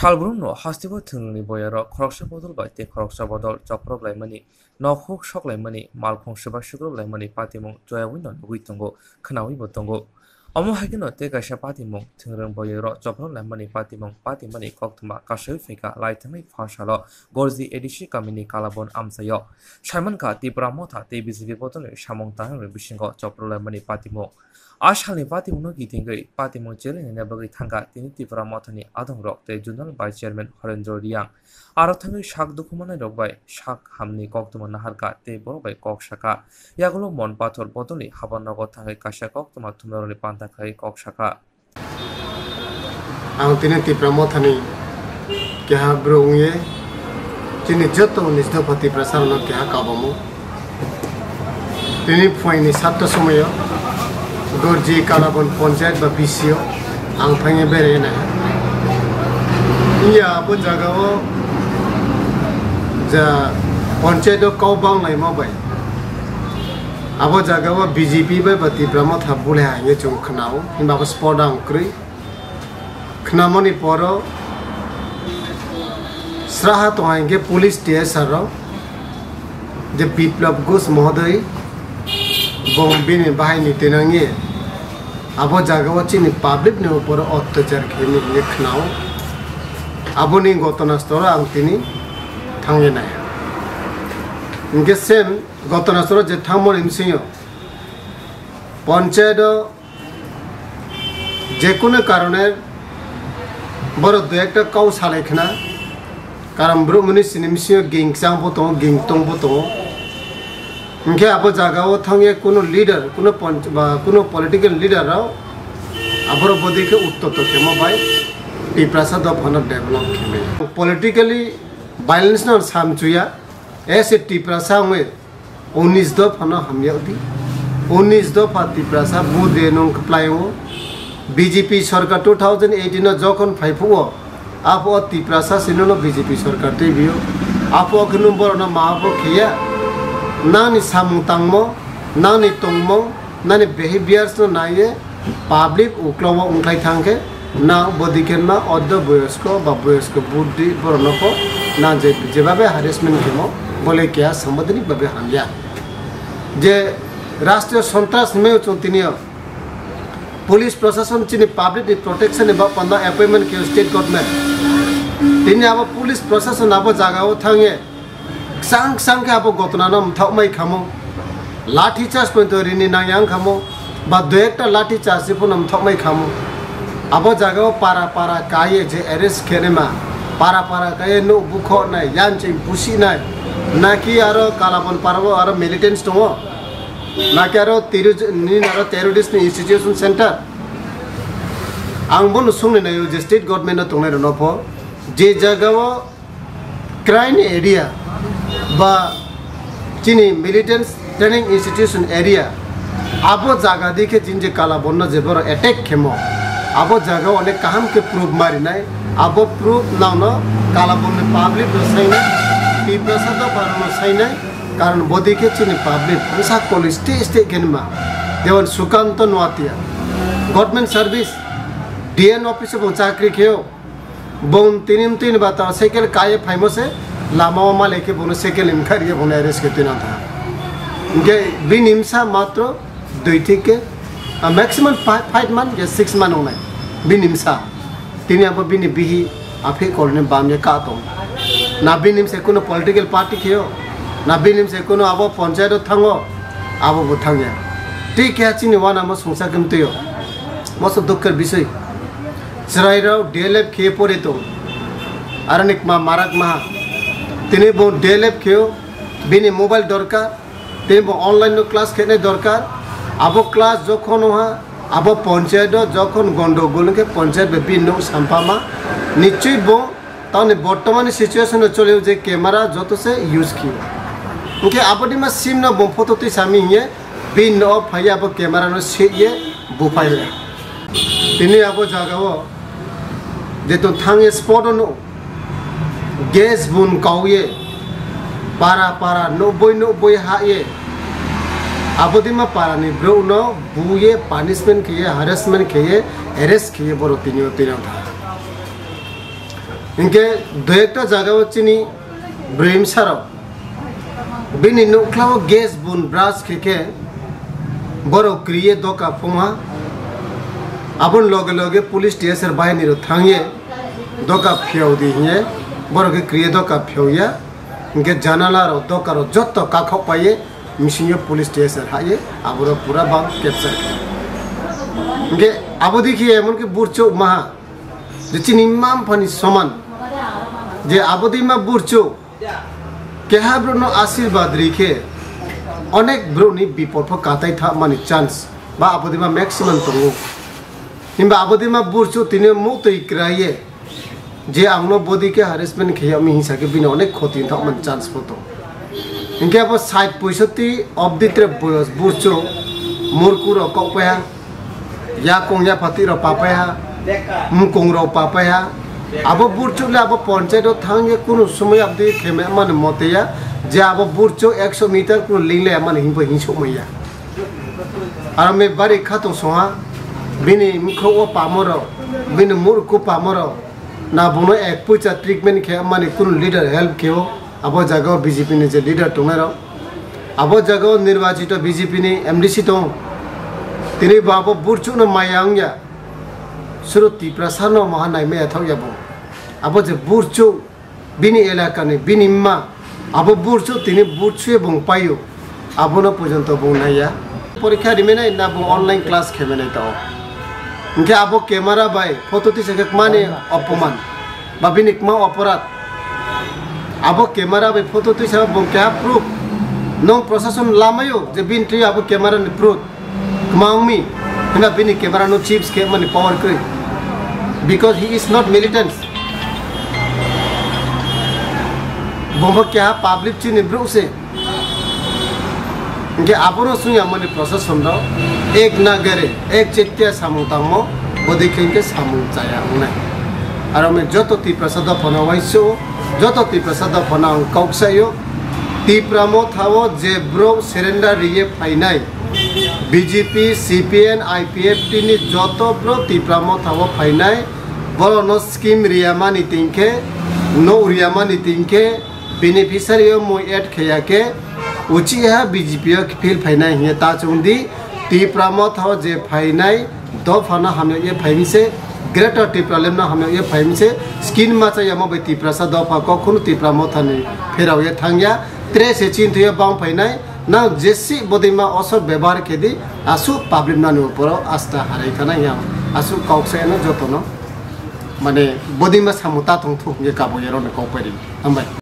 Shalbrun no hastibo thungni boyaro khoroksa bodol bai te khoroksa bodol choprok laimani nokhok sok laimani malkhong seba shukrok laimani patimong joyawin no nugui tongo khnawi bo tongo omo hagino te kaisa patimong thungrang boyaro choprok laimani patimani kokthuma kasai feka laithangni phasalo gorji edishi kamini kalabon amsayo Simon ka tipra motha te BJP bodol samong tang bisingo choprok laimani patimong Ashalni patimong gitingai patimong chelen ne bagi thanga tini tipra mothani adong rok te Journal Vice Chairman Harendra Riang aro thangi shak dukhumane rokbai shak hamni koktuma naharka te borobai kok shaka yagulo mon pathor bodoli habannago thangai kasha koktuma thumroni panta khai kok shaka ang tini tipra mothani kya brongye tini joto nisdapati prasarno kya kabamu tini phoini satto somoyo Gorji Kalabon Ponchayat ba PCO ang phange bere na iya abo jagawo ja Ponchayat ko bang lai mo bai abo jagawo BJP ba bati brahma thabule ha ye chung khnao himba ko spodang kri khnamoni poro sraha to hange police TSR ro je biplab ghos mohoday bombini bahini tenangi abo jagawo chini public ne upor অত্যাচার khemi lekhnao abo ni gotona stora ang tini thange na inge sem gotona stora je thamor imsinyo panchayat যে কোনো কারণে বড় দু একটা cow সালাইখনা কারণ ব্রহ্মনি সিনিমসিও গিংসাং বতো গিংতং বতো इनके अब जगह थंगे कोनो लीडर कोनो पॉलिटिकल लीडर राव अबर बदी के उत्तर तो केमो भाई टिप्रासा द फन डेवलप खेमे पॉलिटिकली वायलेंस न सामचुया ऐसे टिप्रासा में 19 द फन हमयादी 19 द टिप्रासा बुदे नं खप्लायो बीजेपी सरकार 2018 न जखन फाइफुओ आप टिप्रासा सिनो बीजेपी सरकार टेबियो आप खनु बरन माबो खिया Nani samung tangmo, nani tongmo, nani behaviors no naye public uklawa unglai thangke na bodiken na oddo boyosko ba boyosko buddhi boronoko na je babe harassment kemo bole kya sambadini babe hamya je rashtriya santras me chontiniyo police प्रशासन chini public protection ba panda appointment ke state government tini aba police प्रशासन aba jagao thange sang sang ke abo gotna nam thaumai khamo lathi charge point rini nangyang khamo ba doekta lathi charge se punam thaumai khamo abo jagao para kaye je arrest khenema para kaye no bukho nai yan ching pusi nai naki aro kalabon parbo aro militants to naki aro terrorist institution center angbon sungni nai je state government na tongnai no po je jagao crime area ba chini militant training institution area abo jaga dikhe jinje kala bonna je bor attack khemo abo jaga onek kaham ke proof mari nai abo proof nauna kala bonna public saina piprasa da barno saina karon bodike chini public pusa police state genma dewan sukanto noatia government service DN office bo chakri kheo bon tin bata cycle kaye famous hai Lama वामा लेके बोनो shekel इमखर ये बोनो arrays के तिना था इनके बिन इमसा मात्र दुई ठीक के मैक्सिमम 5 मंथ या 6 मंथ होना बिन इमसा तिनी अब बिन बिही आफे कोरने बामने का तो ना बिन इमसे कोनो पॉलिटिकल पार्टी कियो ना बिन इमसे कोनो अब पंचायत थांगो अब बो थांगे ठीक है चिनि वाना म संसा कमतियो मस दुखकर विषय सराइराव DLF खे परे तो अरनिक मा मारक मा তিনি বো DLF খেও বিনি মোবাইল দরকার তিনি বো অনলাইন ক্লাস খেনে দরকার আবো ক্লাস যখন হা আবো পঞ্চায়েত যখন গন্ডগোলকে পঞ্চায়েত বিভিন্ন সাম্পামা নিশ্চয়ই বো তাহলে বর্তমানে সিচুয়েশনে চলেও যে ক্যামেরা যত সে ইউজ কিও ওকে আবদিমা সিম না বো ফটোতে সামি ইয়ে বিন অফ ফাইয়া আবো ক্যামেরা ন সিয়ে বুফাইলে তিনি আবো জাগাও যে তো থাঙে স্পট ন gas bun kauye para no boy haye abodima para ni bro no buye punishment kiye harassment kiye arrest kiye boro tinyo इनके दो एक जगह चिनी ब्रेम सारो बिनी नुक्लाव गैस बुन ब्रास के बरो क्रिए दो का फुमा अपन लोगे लोगे पुलिस स्टेशन बाहर निरो थांगे दो का फ्याउ दी है बरो के क्रिए दो का फ्याउया इनके जानाला रो दो करो जत तो काखो पाए मिशिंगे पुलिस स्टेशन हाये अब पूरा बांग कैप्चर इनके अब देखिए मन के बुरचो महा जिचिनी माम फनी समान जे आबदी मा बुरचो केहा ब्रोनो आशीर्वाद रिखे अनेक ब्रोनी विपद काताई था मानी चांस बा आबदी मा मैक्सिमम तंगो हिंबा आबदी मा बुरचो तिने मुतै क्राये जे आंगनो बॉडी के हरेसमेंट खियामी हिसा के बिना अनेक क्षति था मन चांस फोटो इनके अब 60-65 ऑफ द ट्रिप बुरचो मुरकुरो कपया या कोंया फाती रो पापया मुकोंग रो पापया अब बुरचुले अब पंचायत थांगे कुनु समय अब दे खेमे मन मतेया जे अब बुरचो 100 मीटर कुनु लिंगले मन हिंप हिंसो मैया आर मे बारी खातो सोहा बिनि मुखो ओ पामरो बिनि मुरकु पामरो ना बुनो एक पुचा ट्रीटमेंट खे मन कुनु लीडर हेल्प केओ अब जगह बीजेपी ने जे लीडर तुमेरो अब जगह निर्वाचित बीजेपी ने एमडीसी तो तिनी बाबो बुरचु न मायांगया सुरुति प्रसानो महानाय में अथाव याबो अब जे बुरचु बिनि एलाका ने बिनि मा अब बुरचु तिनी बुरचु बंग पायो अब न पर्यंत बुंनाया परीक्षा रिमेनाय ना बु ऑनलाइन क्लास खेमेनाय तो इनके अब कैमरा बाय फोटो तिसे माने अपमान बा बिनि मा अपराध अब कैमरा बाय फोटो तिसे बंग क्या प्रूफ नो प्रशासन लामायो जे बिन ट्री अब कैमरा ने प्रूफ कमाउमी हिना बिनि कैमरा नो चिप्स के माने पावर क्री because he is not militant बोंबो क्या पब्लिक चिनी ब्रो से इनके आपनो सुया मने प्रशासन रो एक नागरे एक चित्ते सामुतामो बदि खेंके सामु चाया उना आरो में जतो ती प्रसाद फनावाइसो जतो ती प्रसाद फनाउ कौक्सायो ती प्रमो थावो जे ब्रो सरेंडर रिये फाइनाय बीजेपी सीपीएन आईपीएफ नी जतो ब्रो ती प्रमो थावो फाइनाय बरो नो स्कीम रियामानी तिंके नो रियामानी तिंके बेनिफिशियरी मो एड खया के उचिया बीजेपी फिल फाइनाय हिया ता चुंदी ती प्रमो थावो जे फाइनाय दो फना हमें ये फाइमी से ग्रेटर टी प्रॉब्लम ना हमें ये फाइमी से स्किन मा चाहिए मो ती प्रसाद दो फा को खुनु ती प्रमो थाने फेराव ये थांगया त्रे से चिन थुया बांग फाइनाय ना जेसी बदिमा असर व्यवहार के दी आसु पब्लिक ना ऊपर आस्था हाराय थाना या आसु कौक्से न जतन माने बदिमा सामुता थंथु ये काबो येरो न कौपरि हमबाय।